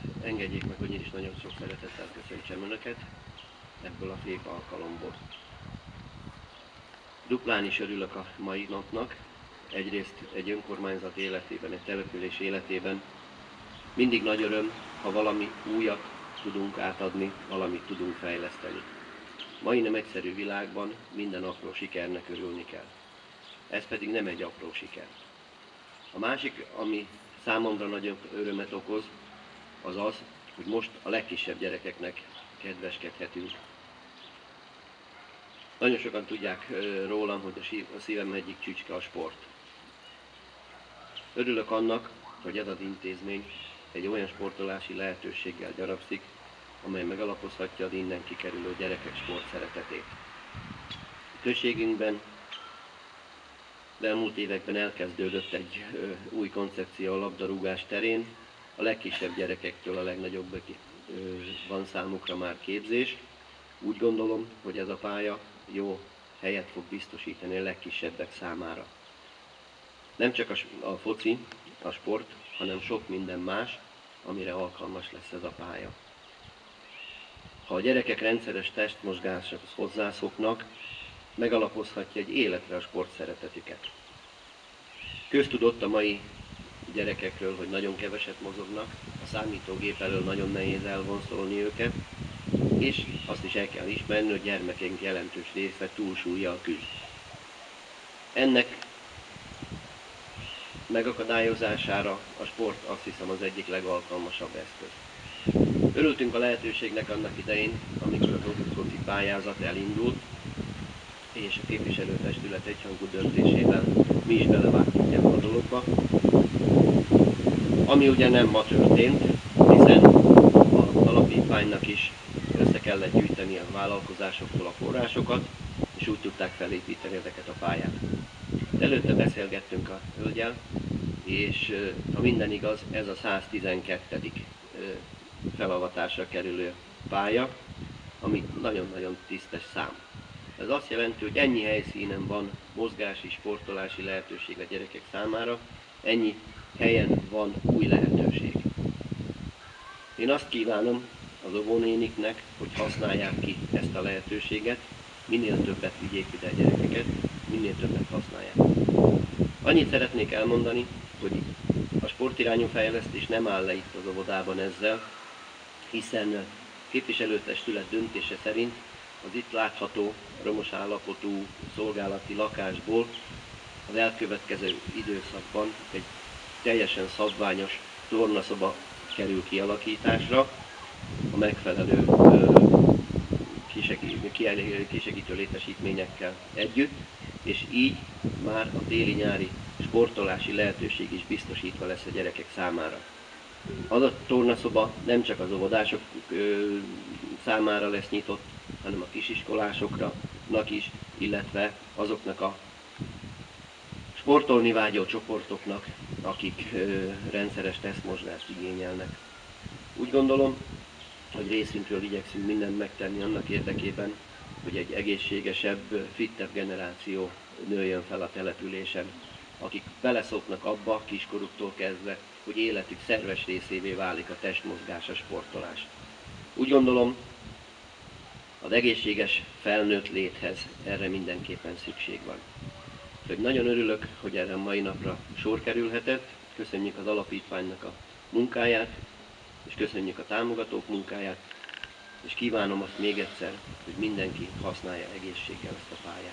engedjék meg, hogy én is nagyon sok szeretettel köszöntsem Önöket ebből a szép alkalomból. Duplán is örülök a mai napnak. Egyrészt egy önkormányzat életében, egy település életében mindig nagy öröm, ha valami újat tudunk átadni, valamit tudunk fejleszteni. Mai nem egyszerű világban minden apró sikernek örülni kell. Ez pedig nem egy apró siker. A másik, ami számomra nagyon örömet okoz, az az, hogy most a legkisebb gyerekeknek kedveskedhetünk. Nagyon sokan tudják rólam, hogy a szívem egyik csücske a sport. Örülök annak, hogy ez az intézmény egy olyan sportolási lehetőséggel gyarapszik, amely megalapozhatja az innen kikerülő gyerekek sportszeretetét. A községünkben de elmúlt években elkezdődött egy új koncepció a labdarúgás terén. A legkisebb gyerekektől a legnagyobbakig van számukra már képzés. Úgy gondolom, hogy ez a pálya jó helyet fog biztosítani a legkisebbek számára. Nem csak a foci, a sport, hanem sok minden más, amire alkalmas lesz ez a pálya. Ha a gyerekek rendszeres testmozgáshoz hozzászoknak, megalapozhatja egy életre a sportszeretetüket. Köztudott a mai gyerekekről, hogy nagyon keveset mozognak, a számítógép elől nagyon nehéz elvonszolni őket, és azt is el kell ismerni, hogy gyermekeink jelentős része túlsúllyal küzd. Ennek megakadályozására a sport azt hiszem az egyik legalkalmasabb eszköz. Örültünk a lehetőségnek annak idején, amikor az foci pályázat elindult, és a képviselőtestület egyhangú döntésével mi is belevágtunk ebbe a dologba. Ami ugye nem ma történt, hiszen az alapítványnak is össze kellett gyűjteni a vállalkozásoktól a forrásokat, és úgy tudták felépíteni ezeket a pályát. Előtte beszélgettünk a hölgyel, és ha minden igaz, ez a 112. felavatásra kerülő pálya, ami nagyon-nagyon tisztes szám. Ez azt jelenti, hogy ennyi helyszínen van mozgási, sportolási lehetőség a gyerekek számára, ennyi helyen van új lehetőség. Én azt kívánom az óvónéniknek, hogy használják ki ezt a lehetőséget, minél többet vigyék ide a gyerekeket, minél többet használják. Annyit szeretnék elmondani, hogy a sportirányú fejlesztés nem áll le itt az óvodában ezzel, hiszen képviselőtestület döntése szerint az itt látható romos állapotú szolgálati lakásból az elkövetkező időszakban egy teljesen szabványos tornaszoba kerül kialakításra a megfelelő kisegítő létesítményekkel együtt, és így már a téli-nyári sportolási lehetőség is biztosítva lesz a gyerekek számára. Az a tornaszoba nem csak az óvodások számára lesz nyitott, hanem a kisiskolásoknak is, illetve azoknak a sportolni vágyó csoportoknak, akik rendszeres testmozgást igényelnek. Úgy gondolom, hogy részünkről igyekszünk mindent megtenni annak érdekében, hogy egy egészségesebb, fittebb generáció nőjön fel a településen, akik beleszoknak abba kiskoruktól kezdve, hogy életük szerves részévé válik a testmozgás, a sportolás. Úgy gondolom, az egészséges felnőtt léthez erre mindenképpen szükség van. Úgyhogy nagyon örülök, hogy erre a mai napra sor kerülhetett. Köszönjük az alapítványnak a munkáját, és köszönjük a támogatók munkáját, és kívánom azt még egyszer, hogy mindenki használja egészséggel ezt a pályát.